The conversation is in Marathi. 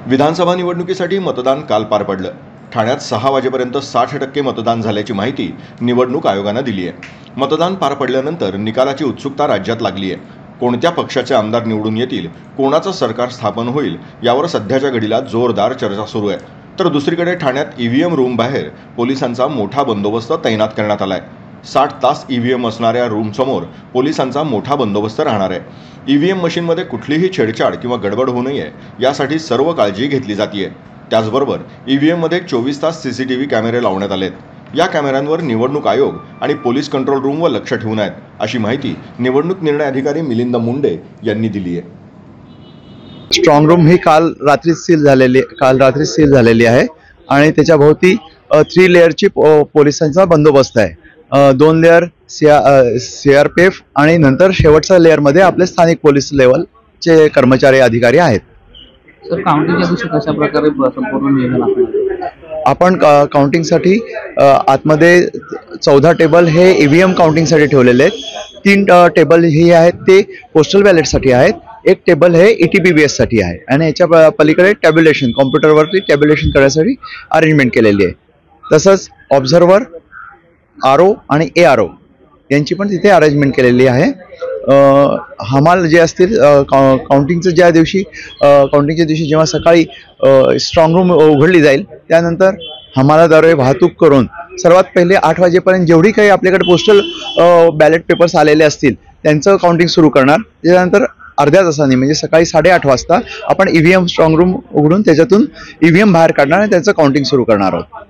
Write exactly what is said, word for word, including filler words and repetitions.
विधानसभा निवडणुकीसाठी मतदान काल पार पडलं। ठाण्यात सहा वाजेपर्यंत साठ टक्के मतदान झाल्याची माहिती निवडणूक आयोगानं दिली आहे। मतदान पार पडल्यानंतर निकालाची उत्सुकता राज्यात लागली आहे। कोणत्या पक्षाचे आमदार निवडून येतील, कोणाचं सरकार स्थापन होईल यावर सध्याच्या घडीला जोरदार चर्चा सुरू आहे। तर दुसरीकडे ठाण्यात ईव्हीएम रूम बाहेर पोलिसांचा मोठा बंदोबस्त तैनात करण्यात आलाय। साठ तास ईव्हीएम असणाऱ्या रूमसमोर पोलिसांचा मोठा बंदोबस्त राहणार आहे। ईव्हीएम मशीनमध्ये कुठलीही छेडछाड किंवा गडबड होऊ नये यासाठी सर्व काळजी घेतली जाते। त्याचबरोबर ईव्हीएममध्ये चोवीस तास सीसीटीव्ही कॅमेरे लावण्यात आलेत। या कॅमेऱ्यांवर निवडणूक आयोग आणि पोलीस कंट्रोल रूमवर लक्ष ठेवून आहेत, अशी माहिती निवडणूक निर्णय अधिकारी मिलिंद मुंडे यांनी दिली आहे। स्ट्रॉंग रूम ही काल रात्री सील झालेली काल रात्री सील झालेली आहे आणि त्याच्या भोवती थ्री लेअरची पोलिसांचा बंदोबस्त आहे। दोन लेअर सीआरपीएफ आणि नंतर शेवटच्या लेअरमध्ये आपले स्थानिक पोलीस लेवलचे कर्मचारी अधिकारी आहेत। सर, काउंटिंगच्या दिवशी कशा प्रकारे संपूर्ण नियोजन आपण काउंटिंगसाठी आतमध्ये चौदा टेबल हे ईव्हीएम काउंटिंगसाठी ठेवलेले आहेत। तीन टेबल हे आहेत ते पोस्टल बॅलेटसाठी आहेत, एक टेबल हे ईटीपीबीएस साठी आहे आणि याच्या पलीकडे टॅब्युलेशन कॉम्प्युटरवरती टॅब्युलेशन करण्यासाठी अरेंजमेंट केलेली आहे। तसंच ऑब्झर्वर, आर ओ आणि ए आर ओ यांची पण तिथे अरेंजमेंट केलेली आहे। हमाल जे असतील काउंटिंगचं ज्या दिवशी काउंटिंगच्या दिवशी जेव्हा सकाळी स्ट्रॉंग रूम उघडली जाईल त्यानंतर हमालाद्वारे वाहतूक करून सर्वात पहिले आठ वाजेपर्यंत जेवढी काही आपल्याकडे पोस्टल बॅलेट पेपर्स आलेले असतील त्यांचं काउंटिंग सुरू करणार। त्यानंतर अर्ध्या तासाने म्हणजे सकाळी साडेआठ वाजता आपण ईव्हीएम स्ट्रॉंग रूम उघडून त्याच्यातून ईव्हीएम बाहेर काढणार आणि त्याचं काउंटिंग सुरू करणार आहोत।